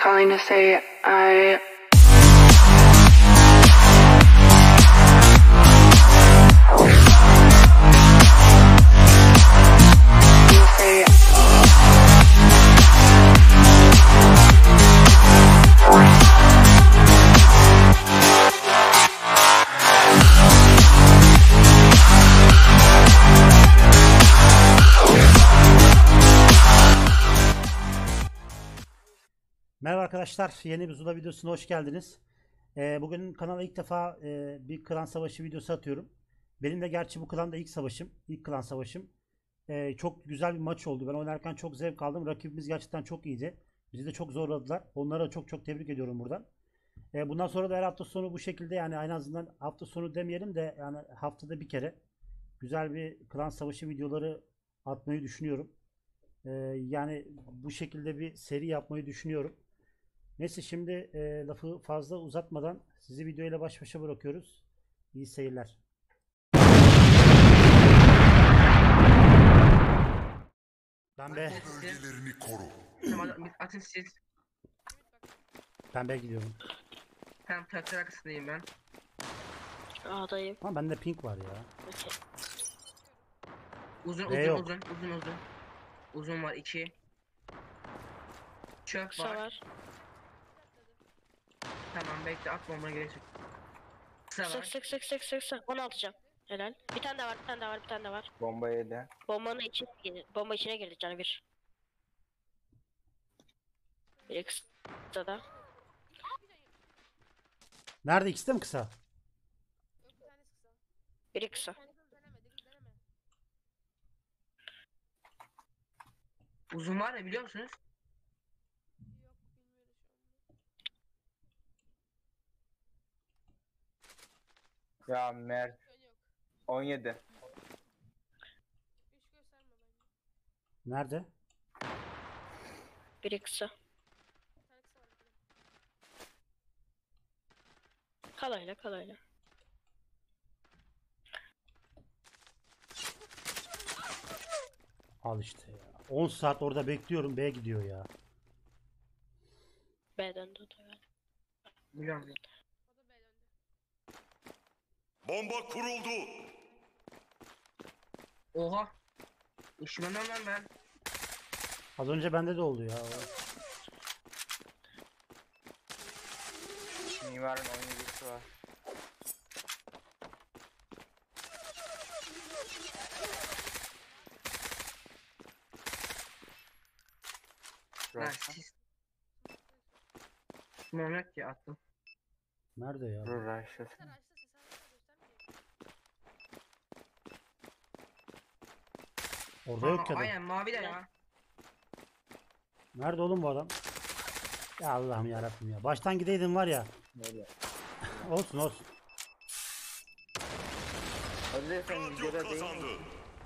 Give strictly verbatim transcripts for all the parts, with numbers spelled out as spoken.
calling to say I Merhaba arkadaşlar, yeni bir Zula videosuna hoş geldiniz. Ee, bugün kanala ilk defa e, bir klan savaşı videosu atıyorum. Benim de gerçi bu klanda ilk savaşım, ilk klan savaşım. Ee, çok güzel bir maç oldu. Ben oynarken çok zevk aldım. Rakibimiz gerçekten çok iyiydi. Bizi de çok zorladılar. Onlara çok çok tebrik ediyorum buradan. Ee, bundan sonra da her hafta sonu bu şekilde, yani en azından hafta sonu demeyelim de yani haftada bir kere güzel bir klan savaşı videoları atmayı düşünüyorum. Ee, yani bu şekilde bir seri yapmayı düşünüyorum. Neyse, şimdi e, lafı fazla uzatmadan sizi videoyla baş başa bırakıyoruz. İyi seyirler. Ben be. Bölgelerini koru. Tamam, atın siz. Ben be gidiyorum. Tamam, traktör arkasındayım ben. A'dayım. Ama bende pink var ya. Okey. Uzun B uzun yok. uzun uzun uzun. Uzun var iki. Çöp Kısa var. var. Tamam, bekle, at bombaya gerek yok. Kısa Sık var. sık sık sık sık sık. on altı can. Helal. Bir tane daha var, bir tane daha var, bir tane daha var. Bomba yedi. Bombanın içine girdi. Bomba içine girdi canı bir. Biri kısa da. Nerede, ikisi de mi kısa? Biri kısa. Uzun var ya, biliyor musunuz? Ya Mert. on yedi. Nerede? Biri kısa. Kalayla kalayla. Al işte ya. on saat orada bekliyorum, B gidiyor ya. B'den de o da yani. Biliyorum. Bomba kuruldu. Oha. Üşümemem lan ben. Az önce bende de oldu ya. Mimarın on yedisi var. Ben Burası. siz. Mehmet ki attım. Nerede ya? Dur Raşit. Orada yok Aa, ya da. aynen, mavi de ya. Nerede oğlum bu adam? Ya Allah'ım yarabbim ya. Baştan gideydin var ya. Nerede? Olsun olsun. Hadi de sen Radyo videoda değil kazandı. mi?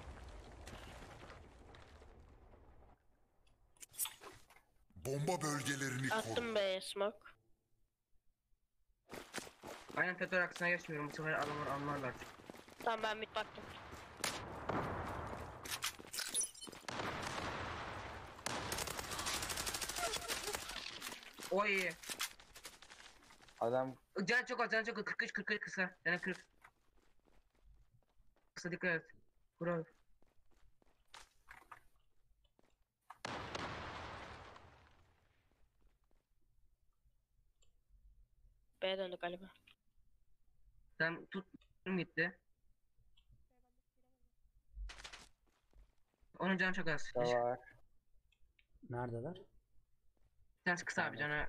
Bomba bölgelerini koru. Attım B'ye smoke. Aynen, traktör arkasına geçmiyorum. Bu sefer adamlar anlarlar. Tamam, ben mid baktım. Oy. Adam Can çok az, can çok az. kırk üç kırk üç kısa. Yani kırk. Kısa, dikkat et. Bravo. B'ye döndü galiba. Sen tut, gitti. Onun canı çok az. da var. Neredeler? Bir tanesi kısa abi, canı.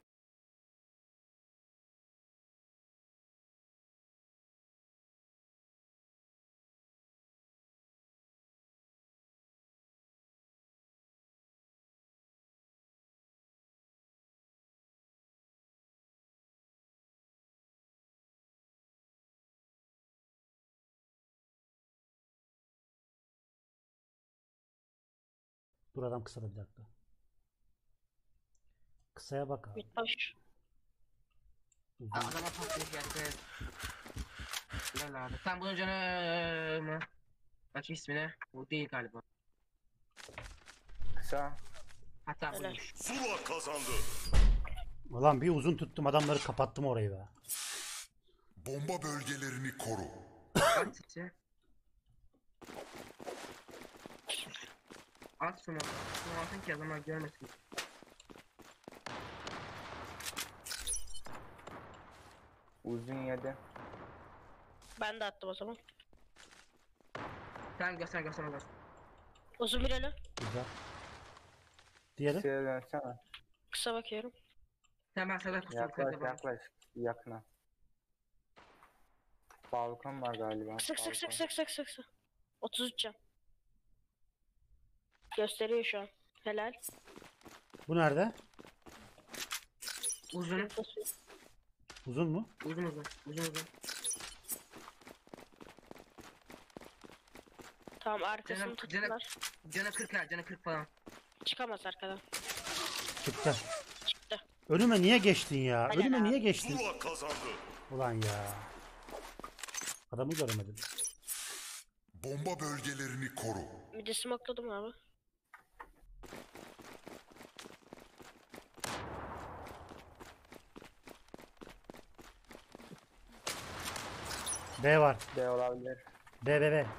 Dur, adam kısada, bir dakika. Kısaya bak abi. Mid boş. Uzun. Adama patlayıp geldi. Helal abi. Sen bunun canı mı? Bak ismini. Bu değil galiba. Kısa. Hatta Helal. buymuş. Zula kazandı. Ulan bir uzun tuttum adamları kapattım orayı be. Bomba bölgelerini koru. At içi. At şunu. Şunu atın ki adamlar görmesin. Uzun yedi. Ben de attım o zaman. Sen göster göster göster. Uzun bir ölü. Güzel. Diğeri? Şeye dönsene. Kısa bakıyorum. Sen ben sana kusur Yaklaş kırdı yaklaş. Yakına. Balkon var galiba. Sık sık sık balkon. sık sık sık sık. otuz üç can. Gösteriyor şu an. Helal. Bu nerede? Uzun. Uzun mu? Uzun uzun. Uzun uzun. Tamam arkasını Canım, tuttular. Cana kırk ha, cana kırk falan. Çıkamaz arkadan. Çıktı. Çıktı. Önüme niye geçtin ya? Helal Önüme abi. niye geçtin? Zula kazandı. Ulan ya. Adamı göremedim. Bomba bölgelerini koru. Bir de smokladım abi. B var. B olabilir. B B B.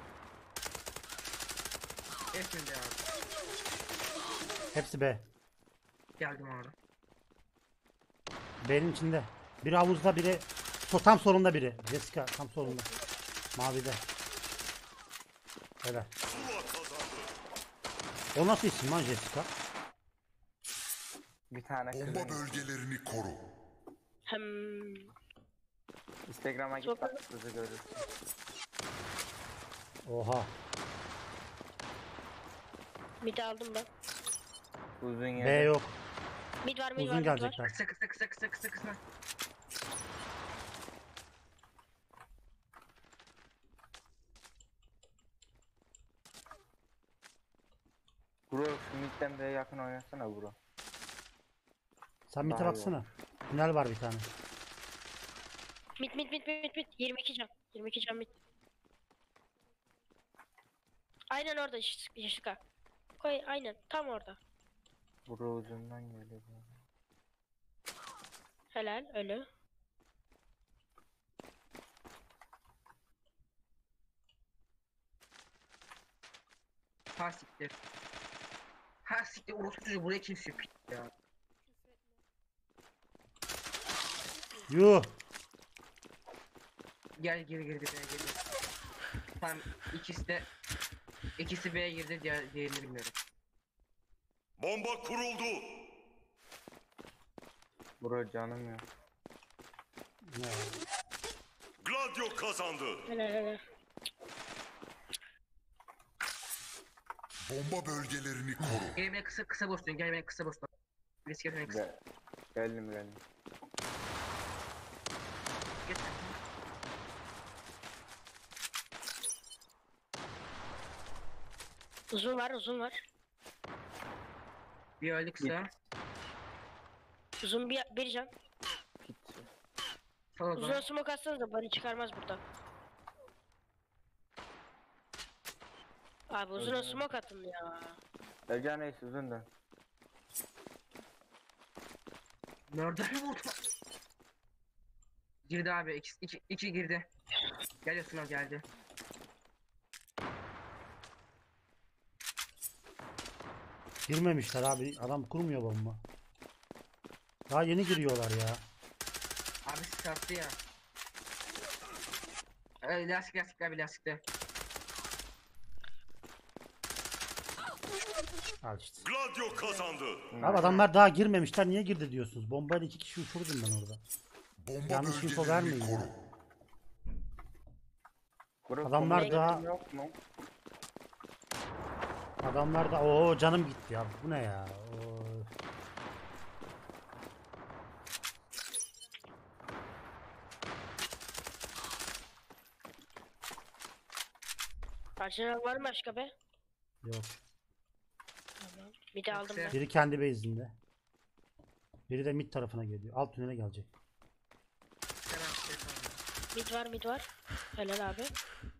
Hepsinde abi. Hepsi B. Geldim abi. B'nin içinde. Biri havuzda, biri so tam solunda biri. Jessica tam solunda. Mavide. Helal. Zula kazandı. O nasıl isim lan Jessica? Bir tane Bomba kızın. bölgelerini koru. Hem Instagram'a git Çok- bak kızı görürsün. Oha. mid aldım ben. Uzun yedi. B yok. Mid var mid var Uzun mid var. gelecekler. Kısa kısa kısa kısa kısa kısa. Bro şu midden B'ye yakın oynasana bro. Sen mid'e Daha iyi baksana. Tünel var bir tane. Mid mid mid mid mid. yirmi iki can. yirmi iki can mid. Aynen orada Jessica. Koy aynen tam orada. Bro uzundan geliyor. Helal ölü. Ha siktir. Ha siktir orospu çocuğu buraya kim süpür ya. Yuh. Gel geri geri B'ye geri. Tam ikisi de ikisi B'ye girdi diğer diğerini bilmiyorum. Bomba kuruldu. Bro canım yok. Ya. Gladio kazandı. Helal helal. Bomba bölgelerini koru. Gel beni kısa kısa boşluğun gel beni kısa boşluğun. Risk etmeyin kısa. Gel. Geldim geldim. Geç. Uzun var uzun var. Bir öldü kısa. Uzun bir, bir can. Pit. Sal o Uzun zaman. smoke atsanız da bari çıkarmaz buradan. Abi uzun Öyle. smoke atın ya. Ercan neyse uzun dön. Nereden vurdu? Girdi abi iki, iki, iki girdi. Geliyorsun o geldi. Girmemişler abi. Adam kurmuyor bomba. Daha yeni giriyorlar ya. Abi sattı ya. Ee, lastik lastik abi lastikte. Al işte. Gladio kazandı. Abi adamlar daha girmemişler. Niye girdi diyorsunuz? Bombayla iki kişi uçurdum ben orada. Bomba Yanlış info bölgelerini vermeyin koru. ya. Bro, Adamlar komik daha- yok mu? Adamlar da o canım gitti ya. Bu ne ya? Oo. Parçalar var mı başka be? Yok. Tamam. Bir de aldım ben. Biri kendi base'inde. Biri de mid tarafına geliyor. Alt tünele gelecek. Sen abi, sen abi. Mid var mid var. Helal abi.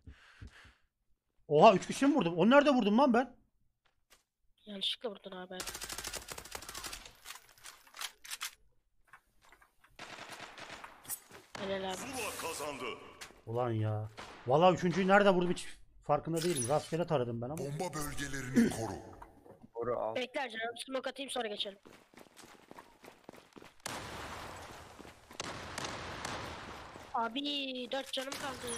Oha üç kişi mi vurdum? Onu nerede vurdum lan ben? Yanlışlıkla vurdun abi. Helal abi. Zula kazandı. Ulan ya. Vallahi üçüncüyü nerede vurdum hiç farkında değilim. Rastgele taradım ben ama. Bomba bölgelerini koru. Bura al. Bekler canım. Smoke atayım sonra geçelim. Abi dört canım kaldı.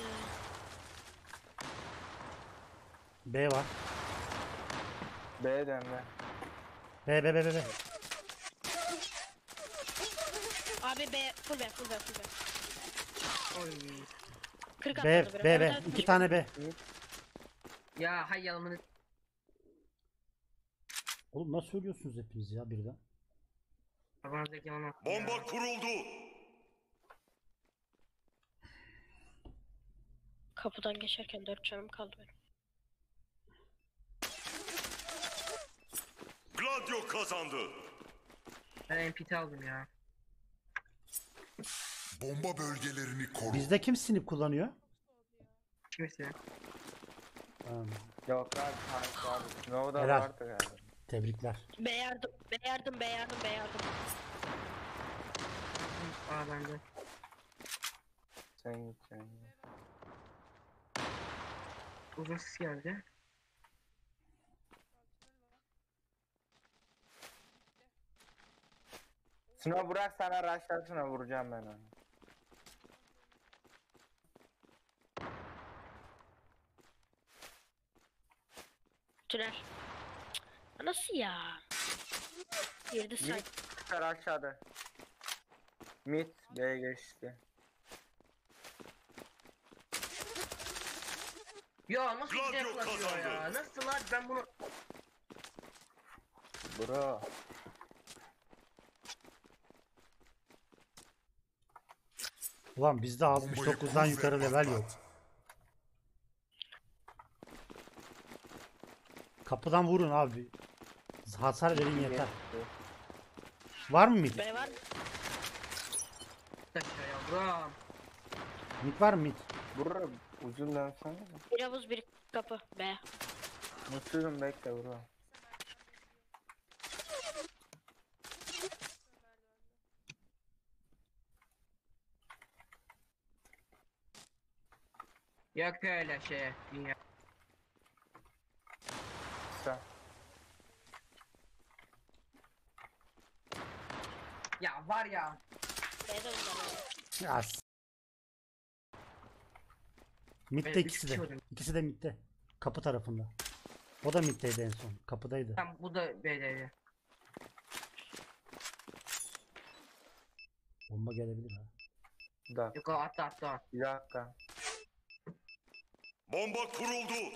B var. B'ye dönme. B B B B B. Abi B full B full B full B. Oy. kırk B atladı biri. B Evet, B. evet, İki evet. tane B. Ya hay yalanını. Oğlum nasıl söylüyorsunuz hepiniz ya birden? Tabanzdaki yalan attı ya. Bomba kuruldu. Kapıdan geçerken dört canım kaldı benim. Gladio kazandı. Ben M P T aldım ya. Bomba bölgelerini koru. Bizde kim sinip kullanıyor? Kimisi? Ha, Yok abi tank abi. Snow'da Helal. vardı galiba. tebrikler. B yardım, B yardım, B yardım, B yardım. Aa bende. Sen git sen git. Uzun sis geldi. Snow bırak sana rush'lasına vuracağım ben onu. Tünel. Cık, nasıl ya? Girdi say. Mid çıkar aşağıda. Mid B'ye geçti. Ya nasıl Gladio bir yaklaşıyor kazandı. ya? Nasıl lan ben bunu... Bro. Ulan bizde altmış dokuzdan kur ve yukarı level yok. patlat. Kapıdan vurun abi. Hasar verin yeter. Var mı mid? B var mı? Taşıyor yavrum. Mid var mı mid? Bro uzun dönsene. Bir havuz bir kapı B. Mutsuzum bekle bro. Yok öyle şey. Dünya. Sen. Ya var ya. B'de bunlar. Ya. s- Mid'de Evet, ikisi üç de. kişi oynuyor. İkisi de mid'de. Kapı tarafında. O da mid'deydi en son. Kapıdaydı. Tam bu da B'deydi. Bomba gelebilir ha. Bir dakika. Yok o attı attı o. Bir dakika. Bomba kuruldu.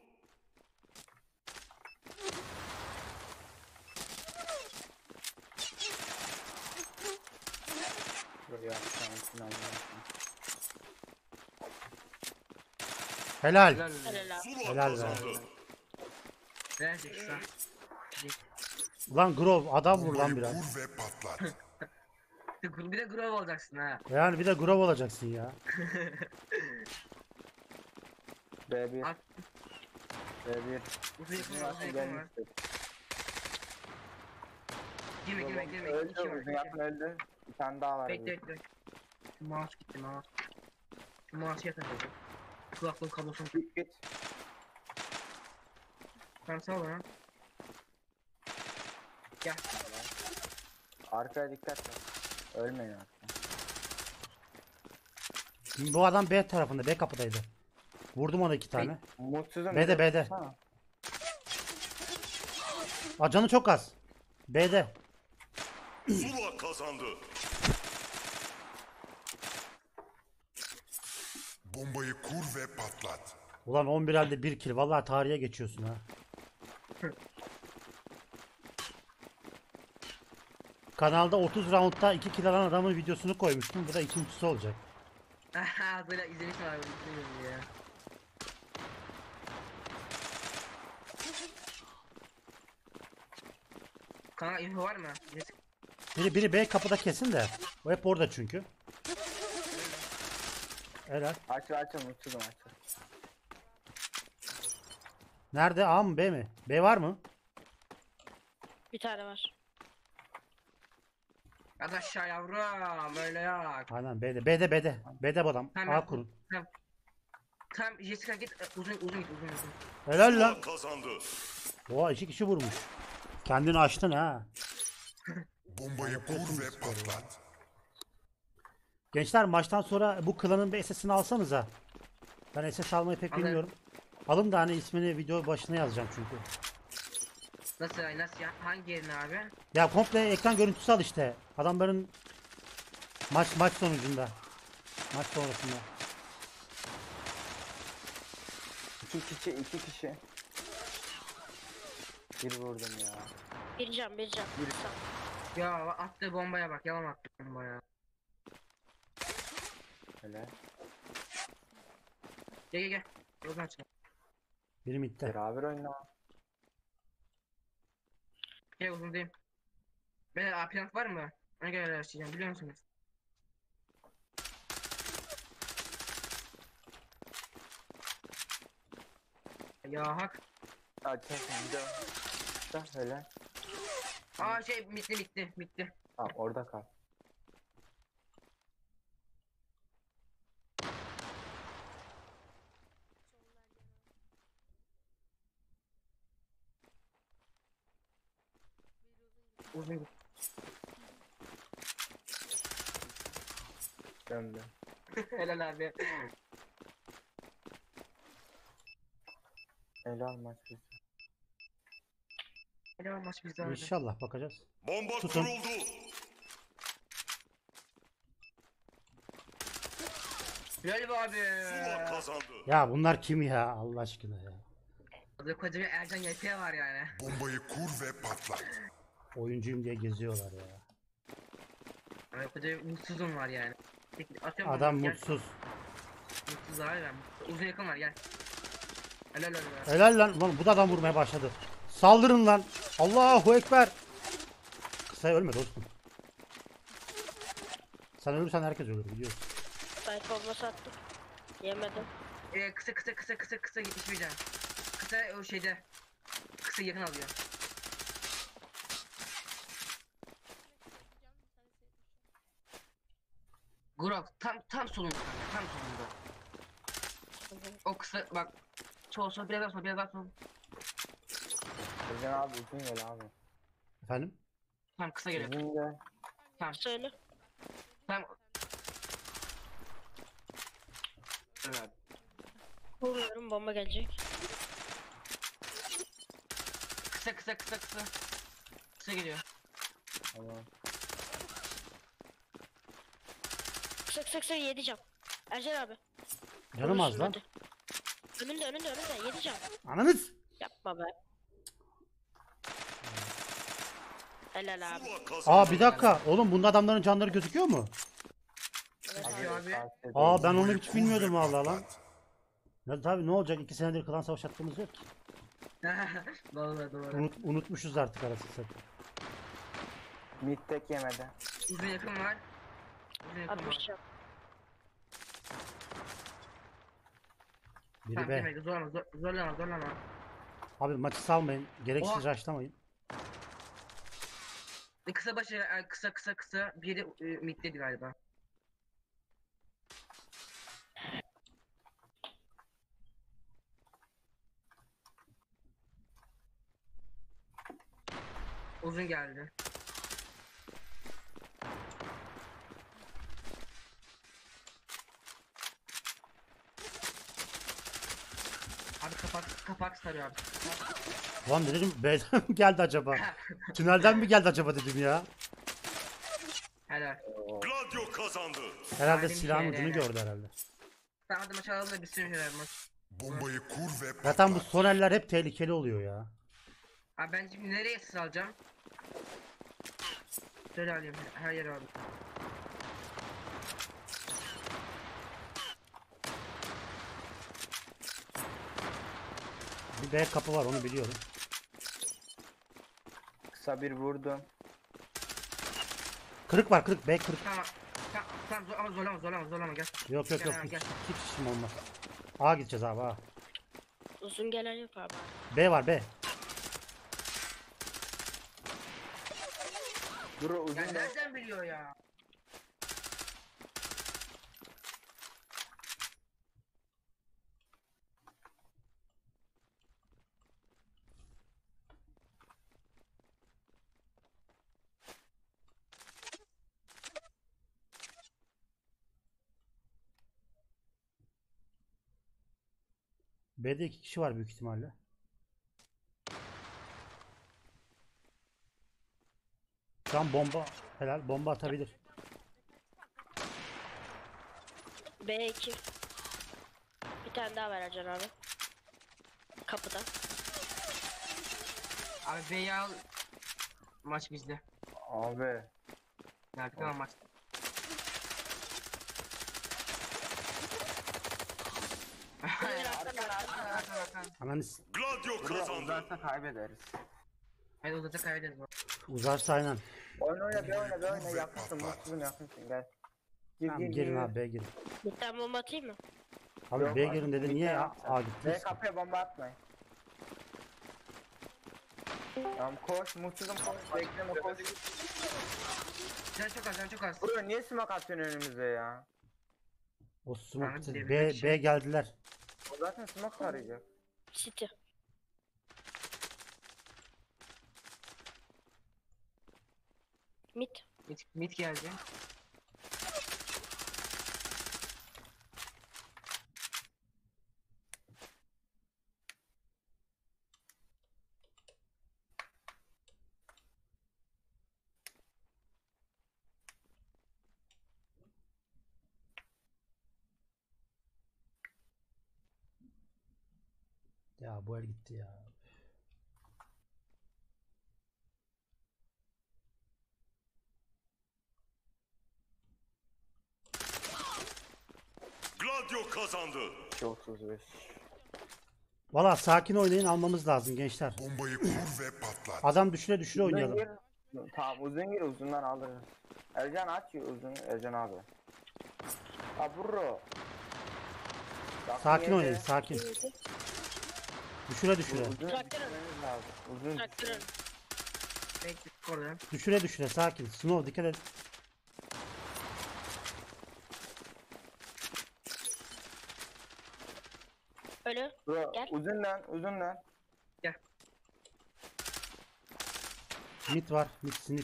Buraya sen final yapsın. Helal. Helal olsun. Helal abi. Zula Helal be. kazandı. Ne diyeceksin? Ulan Grove adam vur lan Bombayı biraz. kur ve patlat. Bir de Grove olacaksın ha. Yani bir de Grove olacaksın ya. B bir. At. B bir. Uzun yakın var, uzun Nasıl yakın var. gelmişti? Girme girme girme. Öldü İki var, uzun iki. yakın öldü. Bir tane daha var. Bekle bekle. Şu mouse gitti mouse. Şu mouse yatırdı. Kulaklığın kablosunu Git git. Tamam sağ ol lan. Gel. Arkaya dikkat et. Ölmeyin artık. Bu adam B tarafında. B kapıdaydı. Vurdum ona iki tane. Mutsuzum. B'de, bir de B'de. tutsana. Aa, canı çok az. B'de. Zula kazandı. Bombayı kur ve patlat. Ulan on bir elde bir kill. Vallahi tarihe geçiyorsun ha. Kanalda otuz roundda iki kill alan adamın videosunu koymuştum. Bu da ikincisi olacak. Aha böyle izlemiş abi. İzlemiyorum ya. Kanka info var mı? Yes. Biri biri B kapıda kesin de. O hep orada çünkü. Helal. Açıl açıl mutsuzum açıl. Nerede? A mı B mi? B var mı? Bir tane var. Yat aşağı yavrum öyle yok. Aynen B'de B'de B'de. B'de bu adam. Tamam, A kurun. Tamam. Tamam Jessica git e, uzun uzun git uzun uzun. Helal lan. Zula kazandı. Oha iki kişi vurmuş. Kendini açtın ha. Bombayı kur ve patlat. Gençler maçtan sonra bu klanın bir S S'ini alsanıza. Ben S S almayı pek Alırım. bilmiyorum. Alın da hani ismini video başına yazacağım çünkü. Nasıl ya nasıl ya hangi yerin abi? Ya komple ekran görüntüsü al işte. Adamların maç maç sonucunda. Maç sonrasında. İki kişi, iki kişi. Bir vurdum ya. Bir can bir can. Sağ. Ya attığı bombaya bak yalan attı bombaya. Öyle. Gel gel gel. Yoldan çık. Biri midde. Beraber oyna. Gel uzun diyeyim. Böyle A plan var mı? Ona göre araştıracağım biliyor musunuz? Ya hak. Açarsın bir de. Da öyle. Aa şey bitti bitti bitti. Tamam orada kal. Uzun git. Döndü. Helal abi. Helal maç bitti. Helal maç bizde abi. İnşallah bakacağız. Bomba Tutun. kuruldu. Helal be abi. Zula kazandı. Ya bunlar kim ya Allah aşkına ya. Burada koca bir Ercan Y P var yani. Bombayı kur ve patlat. Oyuncuyum diye geziyorlar ya. Böyle koca bir mutsuzum var yani. Peki, atıyorum Adam onu, gel. mutsuz. Mutsuz abi ben. Uzun yakın var gel. Helal helal. helal. Helal lan. Ulan bu da adam vurmaya başladı. Saldırın lan. Allahu Ekber. Kısa ölme dostum. Sen ölürsen herkes ölür biliyorsun. Sait bombası attık. Yemedim. Ee, kısa kısa kısa kısa kısa yetişmeyeceğim. Kısa o şeyde. Kısa yakın alıyor. Grok tam tam solunda kanka, tam solunda. O kısa bak. Sol sol biraz daha sol biraz daha sol. Özcan abi uzun gel abi. Efendim? Tam kısa geliyor. Uzun gel. Tam Söyle. tam. Evet. Vuruyorum bomba gelecek. Kısa kısa kısa kısa. Kısa geliyor. Tamam. Sık sık sık yedi can. Ercan abi. Canım az lan. Vurursun hadi. Önünde önünde önünde yedi can. Ananız. Yapma be. Helal abi. Zula kazandı. Aa bir dakika. Oğlum bunda adamların canları gözüküyor mu? Evet Abi, abi. abi. tavsiye Aa ederim. ben onu Bombayı hiç kur bilmiyordum ve vallahi lan. patlat. Ne tabii ne olacak? iki senedir klan savaş attığımız yok ki. Doğru doğru. Unut, unutmuşuz artık arasını satayım. Mid tek yemedi. Uzun yakın var. Uzun yakın altmış var. can. Biri Tamam be. demek zorlama zor, zorlama zorlama. Abi maçı salmayın. Gereksiz Oha. rushlamayın. E, Kısa başı e, kısa kısa kısa biri e, middeydi galiba. Uzun geldi. Abi kapak kapak sarıyor abi. Lan dedim B'den mi geldi acaba? Tünelden mi geldi acaba dedim ya. Helal. Gladio kazandı. Herhalde Aynen silahın bir şey ucunu yani. gördü herhalde. Tamam hadi maç alalım da bir sürü şeyler maç. Bombayı kur ve Zaten bu patlat. son eller hep tehlikeli oluyor ya. Abi ben şimdi nereye siz alacağım? Şöyle alayım her yere abi. Bir B kapı var onu biliyorum. Kısa bir vurdum. Kırık var kırık B kırık. Tamam. Tamam, tamam zor, ama zorlama zorlama zorlama gel. Yok yok Gel yok abi, hiç, gel. hiç işim olmaz. A gideceğiz abi A. Uzun gelen yok abi. B var B. Bro uzun Ya da. nereden biliyor ya? B'de iki kişi var büyük ihtimalle. Şu an bomba helal bomba atabilir. B iki. Bir tane daha ver Ercan abi. Kapıda. Abi B'yi al. Maç bizde. Abi. Nerede kalan maç? Beyler Hakan var. Hakan Hakan Hakan. Ananız Gladio Bro kazandı. uzarsa kaybederiz. Hadi uzatı kaybederiz. bu. uzarsa aynen. Oyna oyna be oyna be oyna Kur ve yakınsın patlat. mutsuzum yakınsın gel. Gir Tamam, gir girin gir. abi B girin. Bir tane bomba atayım mı? Abi Yok B abi, girin dedi bir niye tane A, atacağım. A Ve gittiniz? kapıya bomba atmayın. Tamam koş mutsuzum koş bekleme koş. Can çok az can çok az. Bro niye smoke atıyorsun önümüze ya? O smoke Abi, bitti. devre B, dışı. B geldiler. O zaten smoke arayacak. City. Mid. Mit, mit geldi. Ya bu el gitti ya. Gladio kazandı. otuz beş. Valla sakin oynayın almamız lazım gençler. Bombayı kur ve patlat. Adam düşüre düşüre Uzun oynayalım. gir. Tamam uzun gir uzundan alırız. Ercan aç ya uzun Ercan abi. Ha bro. Yakın Sakin yerde. oynayın sakin. Düşüre düşüre. Uzun Traktör düşürmeniz lazım. Uzun. Traktörün. Bekle orada. Düşüre düşüre sakin. Snow dikkat et. Ölü. Bro Gel. uzundan uzundan. Mid var. Mid sinip.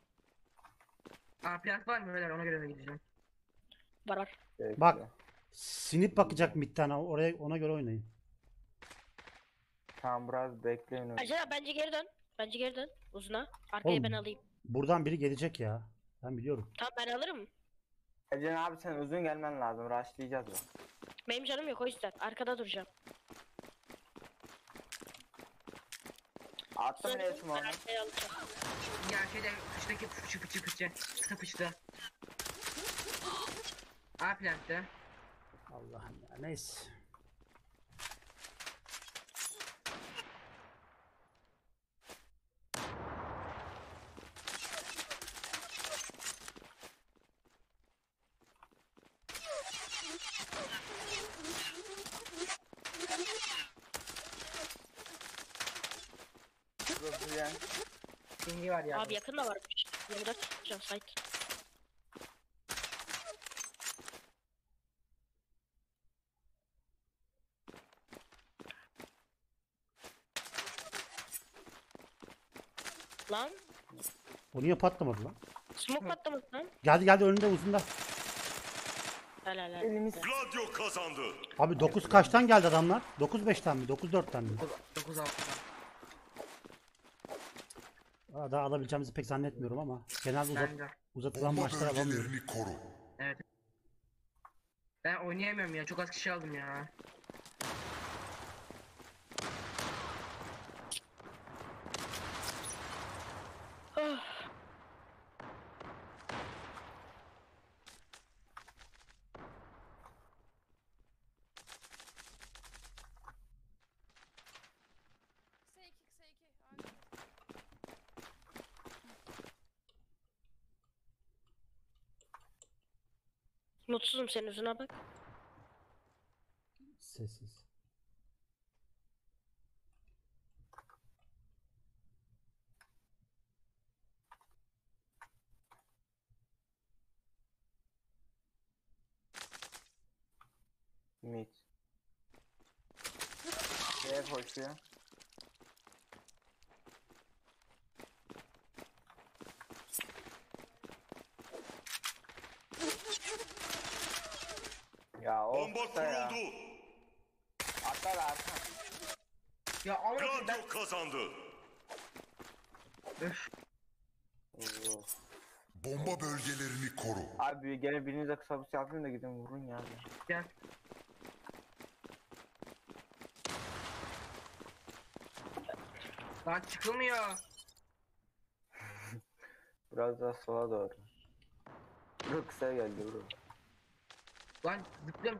Aa plant var mı beyler ona göre mi gideceğim? Var var. Bekle. Bak. Sinip bakacak midden oraya ona göre oynayın. Tamam biraz bekleyin. öyle. Ercan abi bence geri dön. Bence geri dön. Uzuna. Arkaya Oğlum. ben alayım. Buradan biri gelecek ya. Ben biliyorum. Tamam ben alırım. Ercan abi sen uzun gelmen lazım. Rushlayacağız ya. Benim canım yok o yüzden. Arkada duracağım. Attım Sen resim ben onu. arkaya alacağım. Ya şeyde fıçtaki fıçı fıçı fıçı. Kısa fıçta. A plantta. Allah'ım ya neyse. Dur, yani. Pingi var ya. Abi yakın da varmış. yirmi dört can site. Lan O niye patlamadı lan? smoke patlamış lan. Geldi geldi önünde uzunda. Helal helal. Elimiz Gladio kazandı. Abi dokuz kaçtan geldi adamlar? dokuz beşten mi? dokuz dörtten mi? dokuz altı. Aa, daha alabileceğimizi pek zannetmiyorum ama genelde uzat, Ben de. uzatılan Bomba maçlar alamıyorum. bölgelerini koru. Evet. Ben oynayamıyorum ya çok az kişi aldım ya. Oh. Kısa iki, kısa iki. Aynen. Mutsuzum senin yüzüne bak. Sessiz. Mid. Şeye koşuyor. Ya o Bomba kısa ya. kuruldu. Atla da atla. Ya ama ben... Gladio kazandı. Öf. Oo. Bomba bölgelerini koru. Abi gene birinize kısa bir şey yapayım da gidin vurun ya. Gel. Lan çıkılmıyor. Biraz daha sola doğru. Bro kısa geldi bro. Lan zıplıyorum.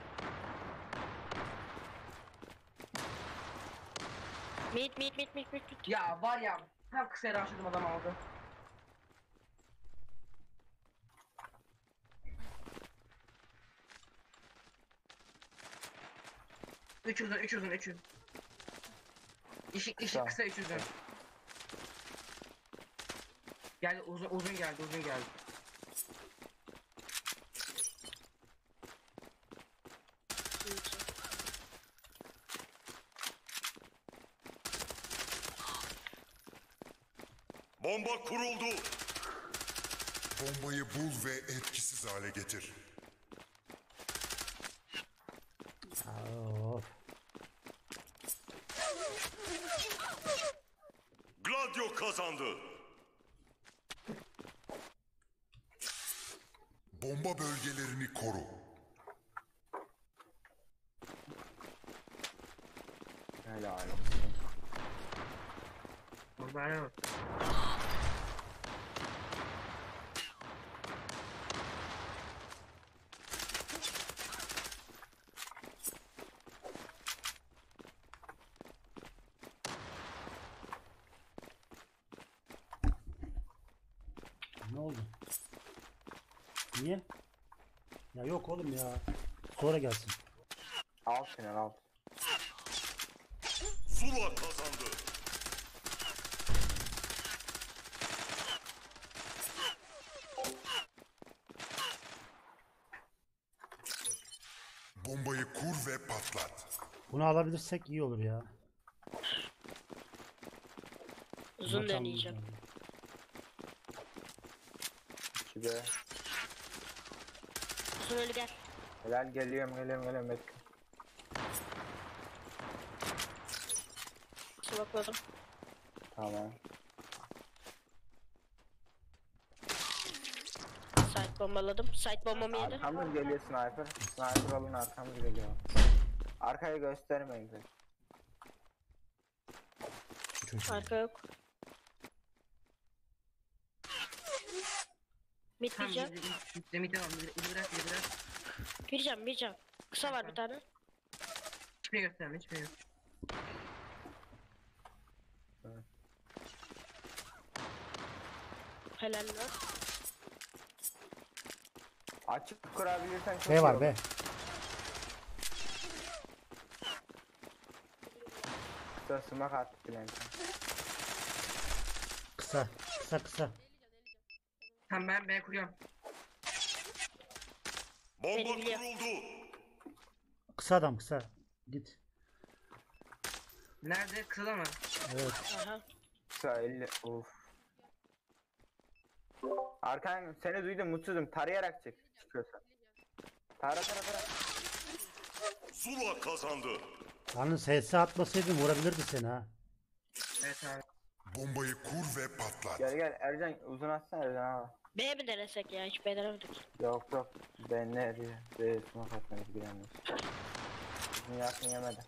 Mid mid mid mid mid mid. Ya var ya. Tam kısa yere açladım adam aldı. Üç uzun, üç uzun, üç uzun. İşik, işik Kısa. kısa, üç uzun. Geldi, uzun, uzun geldi, uzun geldi. İki. Bomba kuruldu. Bombayı bul ve etkisiz hale getir. Of. Gladio kazandı. Bomba bölgelerini koru. Helal olsun. Vallahi yok. Ne oldu? Niye? Ya yok oğlum ya. Sonra gelsin. Alt final alt. Zula kazandı. Bombayı kur ve patlat. Bunu alabilirsek iyi olur ya. Uzun Maç deneyeceğim. almamız iki B. Uzun ölü gel. Helal geliyorum geliyorum geliyorum bekle. Smokladım. Tamam. Site bombaladım. Site bombamı yedi. Arkamız geliyor sniper. Sniper alın arkamız geliyor. Arkayı göstermeyin. bize. Bu çocuğu. Arka yok. Mid Tamam, diyeceğim. bitti, bitti, tamam, bir bir bırak, bir bırak. Bir can bir can. Kısa var bir tane. Hiçbir şey gösterme, hiçbir şey yok. Helal var. Açık kurabilirsen çok B iyi var olur. B. Kısa smoke attı filan. Kısa. Kısa kısa. Tamam, ben B kuruyorum. Bomba Beni biliyor. kuruldu. Kısa adam kısa. Git. Nerede? Kısa mı? Evet. Aha. Kısa elli. Of. Arkan seni duydum mutsuzum. Tarayarak çek. Çıkıyorsa. Tara tara tara. Zula kazandı. Yalnız H S atmasaydın vurabilirdi seni ha. Evet abi. Bombayı kur ve patlat. Gel gel Ercan uzun atsana Ercan abi. B mi denesek ya? Hiç B denemedik. Yok yok. Ben ne diye. B smoke atmayı bilenmiş. Uzun yakın yemedi.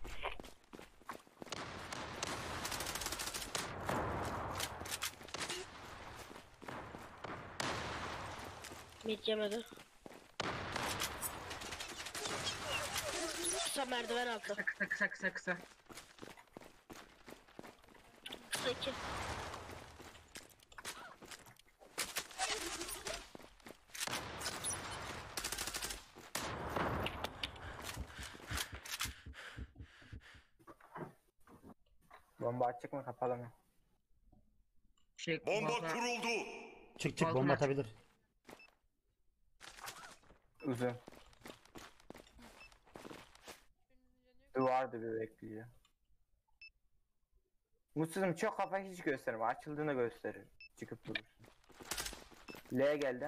Mid yemedi. Kısa merdiven altı. Kısa, kısa, kısa, kısa, kısa. Kısa iki. Bomba açık mı kapalı mı? Şey, Bomba balkona- kuruldu. Çık çık Balkona bomba çık. atabilir. Uzun. Duvarda bir bekliyor. Mutsuzum çok kafa hiç gösterme. Açıldığını gösterir. Çıkıp durursun. L geldi.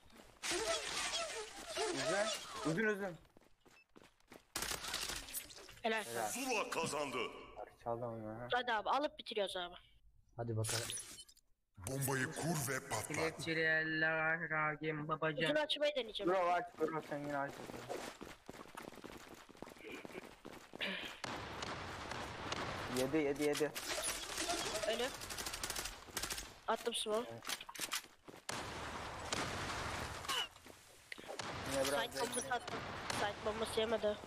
Uzun. Uzun uzun. Helal. Helal. Zula kazandı. Çaldım onu. ha. Hadi abi alıp bitiriyoruz abi. Hadi bakalım. Bombayı kur ve patlat. Kelepçeler ragim Uzun babacan. açmayı deneyeceğim. Bro aç bro sen yine aç. Yedi yedi yedi. Ölü. Attım smoke. Yine biraz Site bombası attım. Site bombası yemedi.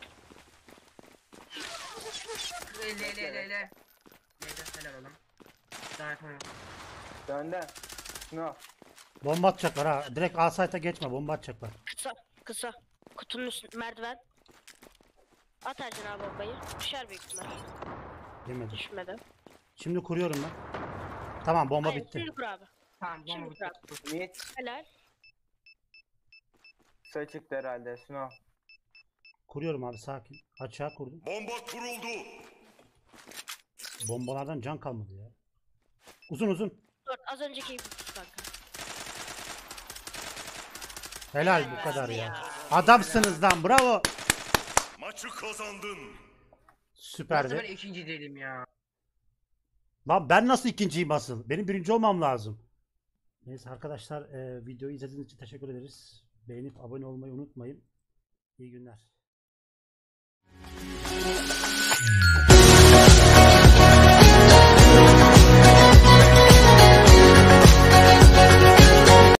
Le le le le le. Neyse helal oğlum. Daha yapamıyorum. döndü. No. Bomba atacaklar ha. Direkt A site'a geçme. Bomba atacaklar. Kısa. Kısa. Kutunun üstünde merdiven. At Ercan abi bombayı. Düşer büyük ihtimal. Yemedi. Düşmedi. Şimdi kuruyorum ben. Tamam bomba Hayır, bitti. şimdi kur abi. Tamam bomba Şimdi bitti. bırak. Niye Helal. kısa çıktı herhalde Snow. Kuruyorum abi sakin. Açığa kurdum. Bomba kuruldu. Bombalardan can kalmadı ya. Uzun uzun. Dört. Az önceki gibi kanka. Helal bu kadar ya. Adamsınız lan bravo. Maçı kazandın. Nasıl ben Süperdi. ikinci değilim ya. Lan ben nasıl ikinciyim asıl? Benim birinci olmam lazım. Neyse arkadaşlar e, videoyu izlediğiniz için teşekkür ederiz. Beğenip abone olmayı unutmayın. İyi günler.